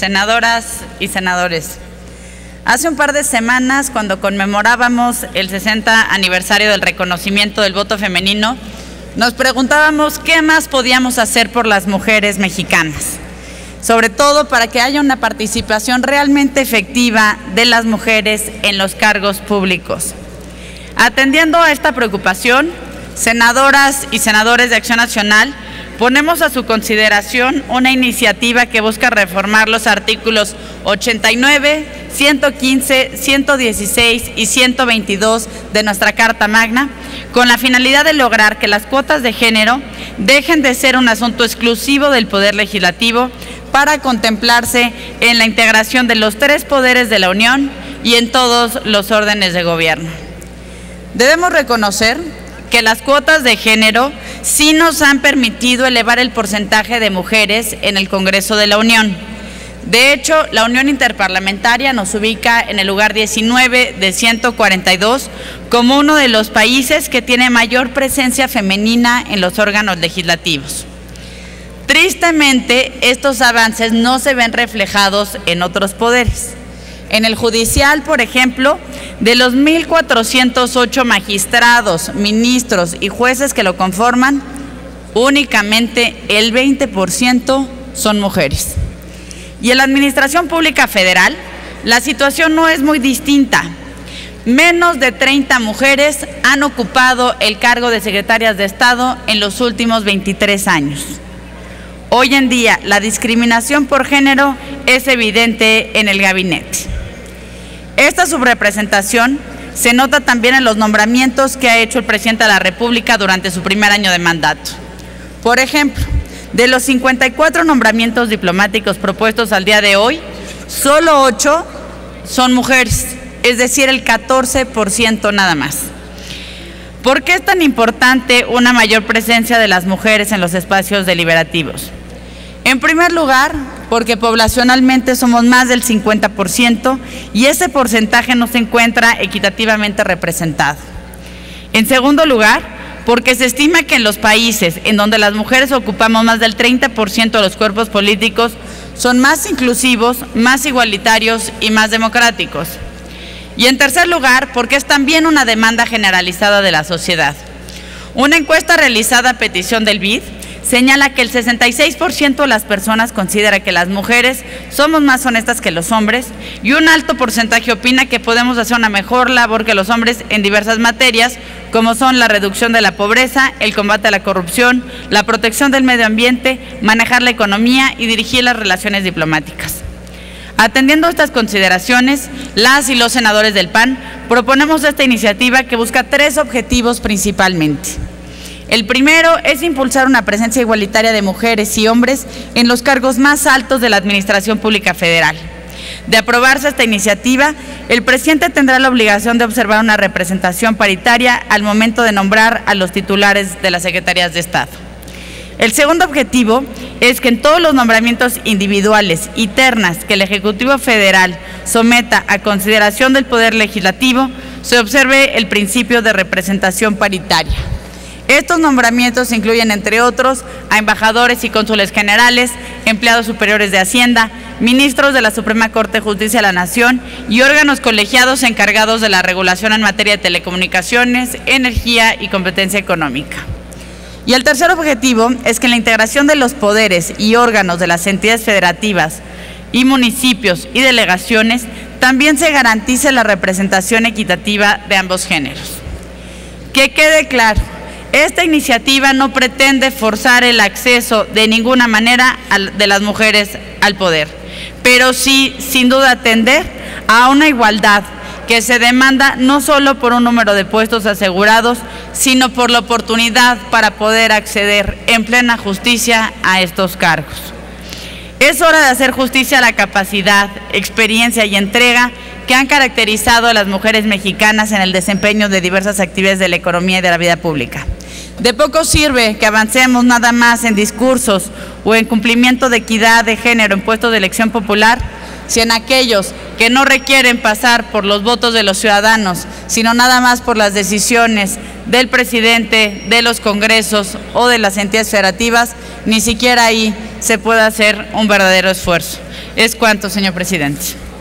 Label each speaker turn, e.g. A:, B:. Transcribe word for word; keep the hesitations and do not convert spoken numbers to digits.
A: senadoras y senadores. Hace un par de semanas, cuando conmemorábamos el sesenta aniversario del reconocimiento del voto femenino, nos preguntábamos qué más podíamos hacer por las mujeres mexicanas, sobre todo para que haya una participación realmente efectiva de las mujeres en los cargos públicos. Atendiendo a esta preocupación, senadoras y senadores de Acción Nacional, ponemos a su consideración una iniciativa que busca reformar los artículos ochenta y nueve, ciento quince, ciento dieciséis y ciento veintidós de nuestra Carta Magna, con la finalidad de lograr que las cuotas de género dejen de ser un asunto exclusivo del Poder Legislativo para contemplarse en la integración de los tres poderes de la Unión y en todos los órdenes de gobierno. Debemos reconocer que las cuotas de género sí nos han permitido elevar el porcentaje de mujeres en el Congreso de la Unión. De hecho, la Unión Interparlamentaria nos ubica en el lugar diecinueve de ciento cuarenta y dos como uno de los países que tiene mayor presencia femenina en los órganos legislativos. Tristemente, estos avances no se ven reflejados en otros poderes. En el judicial, por ejemplo, de los mil cuatrocientos ocho magistrados, ministros y jueces que lo conforman, únicamente el veinte por ciento son mujeres. Y en la Administración Pública Federal, la situación no es muy distinta. Menos de treinta mujeres han ocupado el cargo de secretarias de Estado en los últimos veintitrés años. Hoy en día, la discriminación por género es evidente en el gabinete. Esta subrepresentación se nota también en los nombramientos que ha hecho el presidente de la República durante su primer año de mandato. Por ejemplo, de los cincuenta y cuatro nombramientos diplomáticos propuestos al día de hoy, solo ocho son mujeres, es decir, el catorce por ciento nada más. ¿Por qué es tan importante una mayor presencia de las mujeres en los espacios deliberativos? En primer lugar, porque poblacionalmente somos más del cincuenta por ciento y ese porcentaje no se encuentra equitativamente representado. En segundo lugar, porque se estima que en los países en donde las mujeres ocupamos más del treinta por ciento de los cuerpos políticos son más inclusivos, más igualitarios y más democráticos. Y en tercer lugar, porque es también una demanda generalizada de la sociedad. Una encuesta realizada a petición del B I D señala que el sesenta y seis por ciento de las personas considera que las mujeres somos más honestas que los hombres y un alto porcentaje opina que podemos hacer una mejor labor que los hombres en diversas materias, como son la reducción de la pobreza, el combate a la corrupción, la protección del medio ambiente, manejar la economía y dirigir las relaciones diplomáticas. Atendiendo a estas consideraciones, las y los senadores del P A N proponemos esta iniciativa que busca tres objetivos principalmente. El primero es impulsar una presencia igualitaria de mujeres y hombres en los cargos más altos de la Administración Pública Federal. De aprobarse esta iniciativa, el presidente tendrá la obligación de observar una representación paritaria al momento de nombrar a los titulares de las secretarías de Estado. El segundo objetivo es que en todos los nombramientos individuales y ternas que el Ejecutivo Federal someta a consideración del Poder Legislativo, se observe el principio de representación paritaria. Estos nombramientos incluyen, entre otros, a embajadores y cónsules generales, empleados superiores de Hacienda, ministros de la Suprema Corte de Justicia de la Nación y órganos colegiados encargados de la regulación en materia de telecomunicaciones, energía y competencia económica. Y el tercer objetivo es que en la integración de los poderes y órganos de las entidades federativas y municipios y delegaciones también se garantice la representación equitativa de ambos géneros. Que quede claro, esta iniciativa no pretende forzar el acceso de ninguna manera de las mujeres al poder, pero sí, sin duda, atender a una igualdad que se demanda no solo por un número de puestos asegurados, sino por la oportunidad para poder acceder en plena justicia a estos cargos. Es hora de hacer justicia a la capacidad, experiencia y entrega que han caracterizado a las mujeres mexicanas en el desempeño de diversas actividades de la economía y de la vida pública. De poco sirve que avancemos nada más en discursos o en cumplimiento de equidad de género en puestos de elección popular, si en aquellos que no requieren pasar por los votos de los ciudadanos, sino nada más por las decisiones del presidente, de los congresos o de las entidades federativas, ni siquiera ahí se puede hacer un verdadero esfuerzo. Es cuanto, señor presidente.